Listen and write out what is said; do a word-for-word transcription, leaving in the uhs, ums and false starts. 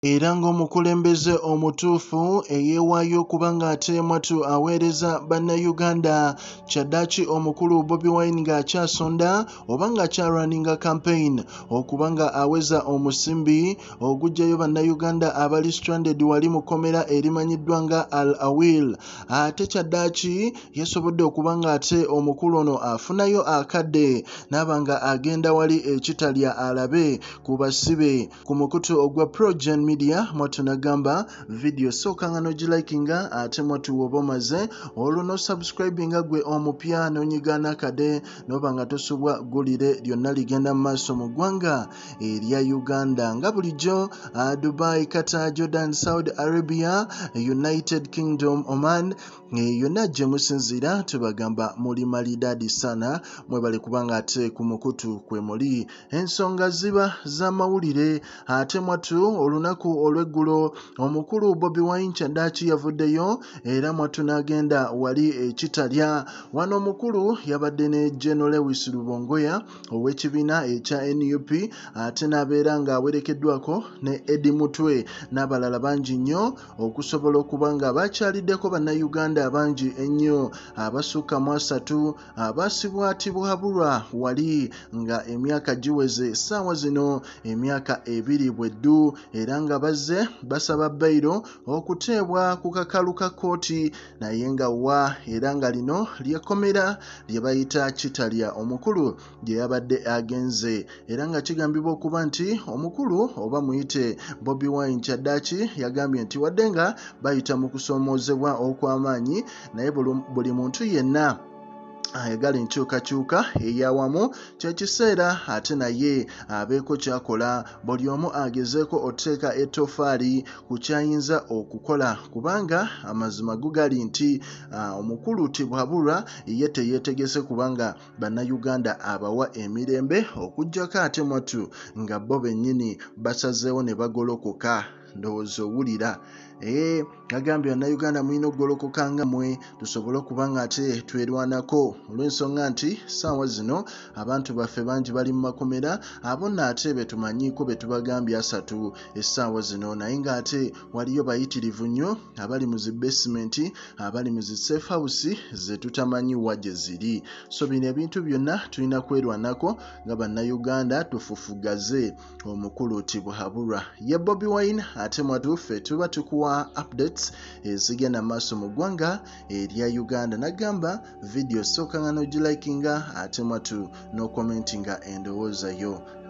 era ng'omukulembeze omutuufu eyeewaayo kubanga ate mwatu aweereza bannayuganda kyaddaaki omukulu Bobi Wine ng'akyasonda oba ng'akyarunninga campaign okubanga aweza omusimbi ogujjayo bannayuganda abali stranded wali mukomera erimanyiddwa nga Al Awil. Ate kyaddaaki yasobodde okubanga ate omukulu ono afunayo akadde n'abanga agenda wali ekitalya alabe ku basibe ku mukutu ogwa PROJOURN media mwatu nagamba video sooka nga nogilikinga ate mwatu woba omaze olwo no subscribinga gwe omupya n'onyigaana kade noba nga tosubwa gulire lyonna ligenda mu maaso mu ggwanga erya Uganda nga bulijjo uh, Dubai, Qatar, Jordan, Saudi Arabia, United Kingdom, Oman e, yonna gye musinzira tubagamba muli malidadi sana mwebale kubanga ate ku mukutu kwe muli ensonga ziba z'amawulire ate mwatu olunaku olw'eggulo omukulu Bobi Wine kyaddaaki yavuddeyo era mwatu n'agenda wali ekitalya wano omukulu yabadde ne General Lewis Lubongoya ow'ekibiina ekya N U P ate n'abeera ng'awerekeddwako ne Eddie Mutwe n'abalala bangi nnyo okusobola okuba nga bakyaliddeko bannayuganda abangi ennyo abasukka mu asatu abasibwatibwabulwa wali nga emyaka giweze essaawa zino emyaka ebiri bweddu era nga bazze basaba bayiro okuteebwa ku kakalu ka kooti naye nga wa era nga lino lyekkomera lye bayita kitalya omukulu gye yabadde agenze era nga kigambibwa okuba nti omukulu oba muyite Bobi Wine kyaddaaki yagambye nti wadde nga bayita mu kusoomoozebwa okw'amaanyi naye buli muntu yenna ayagala enkyukakyuka eyawamu kyekiseera ate naye abeeko kyakola buli omu agezeeko oteeka ettofaali ku kyayinza okukola kubanga amazima gugali nti uh, omukulu tibwabulwa ye teyeetegese kubanga bannayuganda abawa emirembe okuggyako ate mwatu nga bo bennyini basazeewo ne bagolokoka ndowooza owulira ee agambye bannayuganda mulina okugolokoka nga mmwe tusobole okuba nga ate twerwanako olw'ensonga nti ssaawa zino abantu baffe bangi bali mu makomera abo nno ate be tumanyiiko be tubagambye asatu essaawa zino naye ng'ate waliyo bayitirivu nnyo abali mu zi basementi abali mu zi safe house ze tutamanyiwa gye ziri so bino ebintu byonna tulina kwerwanako nga bannayuganda tufufugaze omukulu tibwabulwa ye Bobi Wine ate mwatu ffe tuba tukuwa updates ezigenda maaso mu ggwanga erya Uganda nagamba video sooka nga nogilikinga ate mwatu no commentinga endowooza yo